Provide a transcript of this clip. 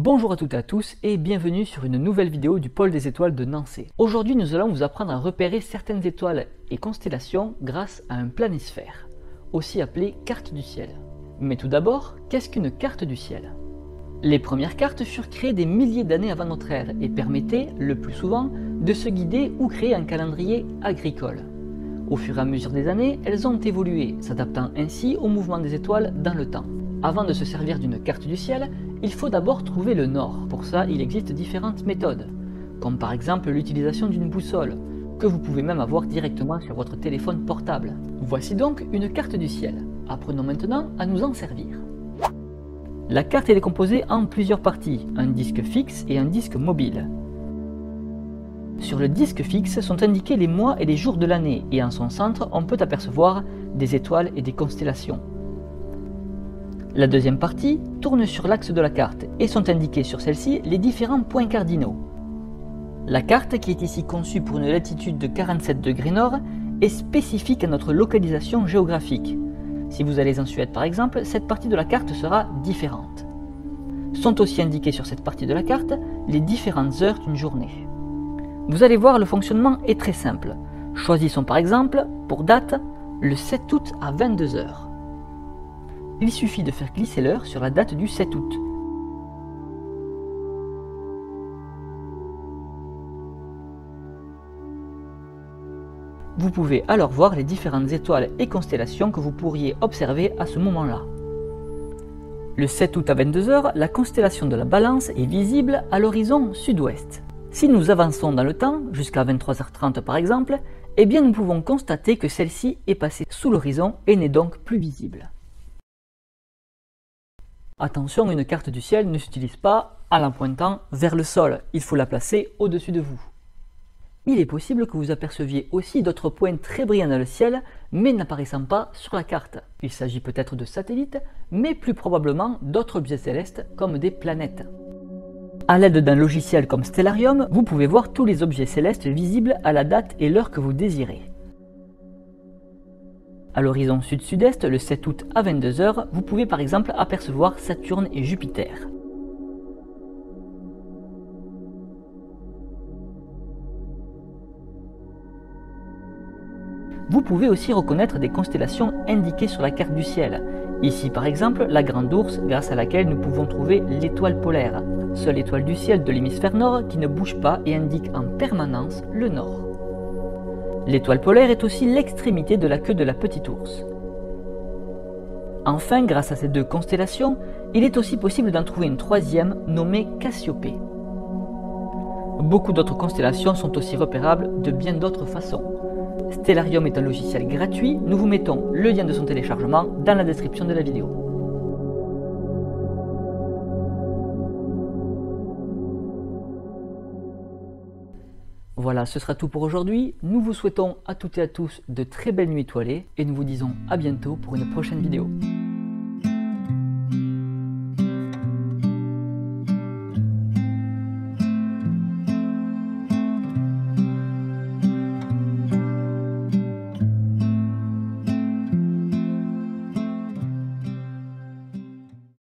Bonjour à toutes et à tous et bienvenue sur une nouvelle vidéo du pôle des étoiles de Nancy. Aujourd'hui nous allons vous apprendre à repérer certaines étoiles et constellations grâce à un planisphère, aussi appelé carte du ciel. Mais tout d'abord, qu'est-ce qu'une carte du ciel? Les premières cartes furent créées des milliers d'années avant notre ère et permettaient, le plus souvent, de se guider ou créer un calendrier agricole. Au fur et à mesure des années, elles ont évolué, s'adaptant ainsi au mouvement des étoiles dans le temps. Avant de se servir d'une carte du ciel, il faut d'abord trouver le nord. Pour ça, il existe différentes méthodes, comme par exemple l'utilisation d'une boussole, que vous pouvez même avoir directement sur votre téléphone portable. Voici donc une carte du ciel. Apprenons maintenant à nous en servir. La carte est composée en plusieurs parties, un disque fixe et un disque mobile. Sur le disque fixe sont indiqués les mois et les jours de l'année, et en son centre, on peut apercevoir des étoiles et des constellations. La deuxième partie tourne sur l'axe de la carte et sont indiqués sur celle-ci les différents points cardinaux. La carte, qui est ici conçue pour une latitude de 47 degrés nord, est spécifique à notre localisation géographique. Si vous allez en Suède par exemple, cette partie de la carte sera différente. Sont aussi indiquées sur cette partie de la carte les différentes heures d'une journée. Vous allez voir, le fonctionnement est très simple. Choisissons par exemple, pour date, le 7 août à 22 h. Il suffit de faire glisser l'heure sur la date du 7 août. Vous pouvez alors voir les différentes étoiles et constellations que vous pourriez observer à ce moment-là. Le 7 août à 22 h, la constellation de la Balance est visible à l'horizon sud-ouest. Si nous avançons dans le temps, jusqu'à 23 h 30 par exemple, eh bien nous pouvons constater que celle-ci est passée sous l'horizon et n'est donc plus visible. Attention, une carte du ciel ne s'utilise pas en la pointant vers le sol, il faut la placer au-dessus de vous. Il est possible que vous aperceviez aussi d'autres points très brillants dans le ciel, mais n'apparaissant pas sur la carte. Il s'agit peut-être de satellites, mais plus probablement d'autres objets célestes comme des planètes. A l'aide d'un logiciel comme Stellarium, vous pouvez voir tous les objets célestes visibles à la date et l'heure que vous désirez. À l'horizon sud-sud-est, le 7 août à 22 h, vous pouvez par exemple apercevoir Saturne et Jupiter. Vous pouvez aussi reconnaître des constellations indiquées sur la carte du ciel. Ici par exemple, la Grande Ourse, grâce à laquelle nous pouvons trouver l'étoile polaire, seule étoile du ciel de l'hémisphère nord qui ne bouge pas et indique en permanence le nord. L'étoile polaire est aussi l'extrémité de la queue de la Petite Ourse. Enfin, grâce à ces deux constellations, il est aussi possible d'en trouver une troisième nommée Cassiopée. Beaucoup d'autres constellations sont aussi repérables de bien d'autres façons. Stellarium est un logiciel gratuit, nous vous mettons le lien de son téléchargement dans la description de la vidéo. Voilà, ce sera tout pour aujourd'hui. Nous vous souhaitons à toutes et à tous de très belles nuits étoilées et nous vous disons à bientôt pour une prochaine vidéo.